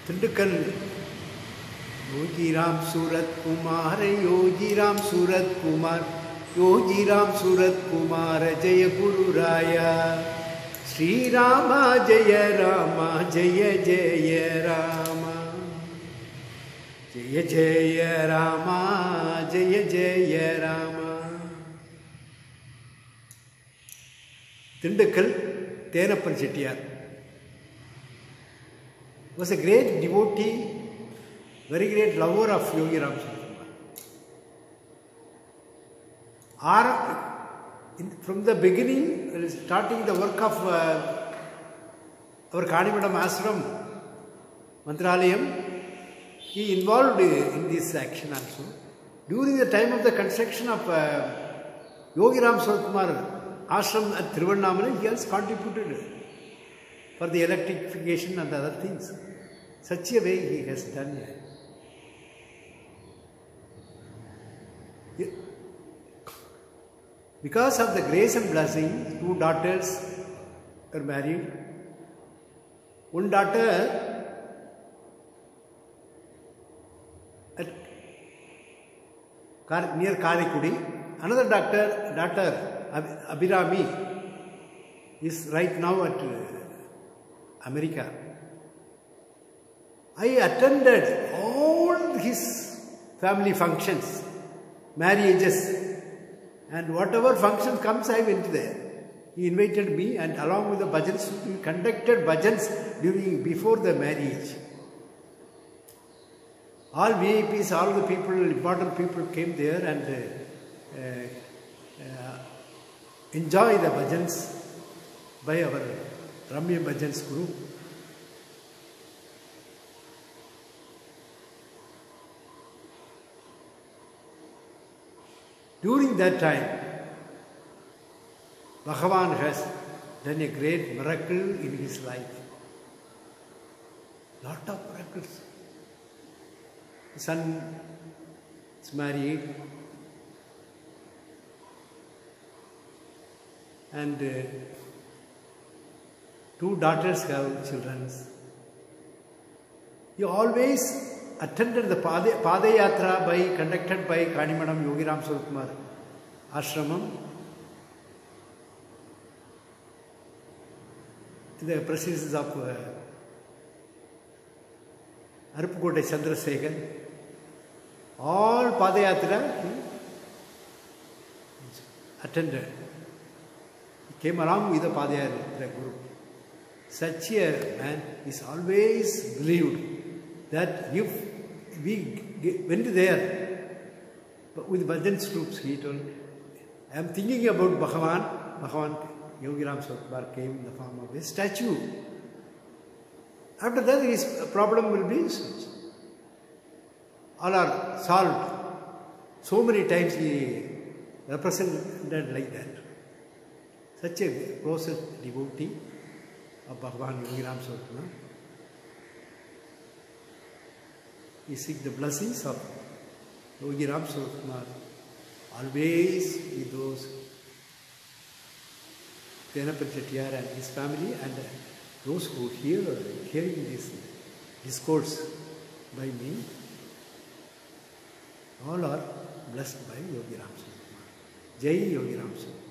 Tindukal Yogi Ram Surat Kumar, Yogi Ram Surat Kumar, Yogi Ram Surat Kumar, Jaya Guru Raya, Sri Rama Jaya Rama, Jaya Jaya Rama, Jaya Jaya Rama, Jaya Jaya Rama. Tindukal Tenappan Chettiar was a great devotee, very great lover of Yogi Ram Surat. From the beginning, starting the work of our Kanimadam Ashram, Mantralayam, he involved in this action also. During the time of the construction of Yogi Ram Surat Ashram at Thiruvannamalai, he has contributed for the electrification and other things. Such a way he has done it. Because of the grace and blessing, 2 daughters are married. One daughter at near Karikudi, another daughter Abhirami is right now at America. I attended all his family functions, marriages, and whatever function comes, I went there. He invited me, and along with the bhajans, we conducted bhajans before the marriage. All VIPs, all the people, important people came there and enjoy the bhajans by our Ramya Bhajans group. During that time, Bhagavan has done a great miracle in his life. Lot of miracles. The son is married and 2 daughters have children. He always attended the Padayatra conducted by Kanimadam Yogi Ram Surat Kumar Ashramam. The presence of Aruppukottai Chandrasekhar. All Padayatra he attended. He came along with the Padayatra group. Such a man is always believed that if we went there with Bhajan's troops, he told, I am thinking about Bhagavan. Bhagavan Yogi Ram Surat came in the form of a statue. After that, his problem will be all are solved. So many times he represented like that. Such a close devotee of Bhagavan Yogi Ram Surat. We seek the blessings of Yogi Ram Surat always with those Tenappan Chettiar and his family and those who hearing this discourse by me, all are blessed by Yogi Ram Surat. Jai Yogi Ram Surat.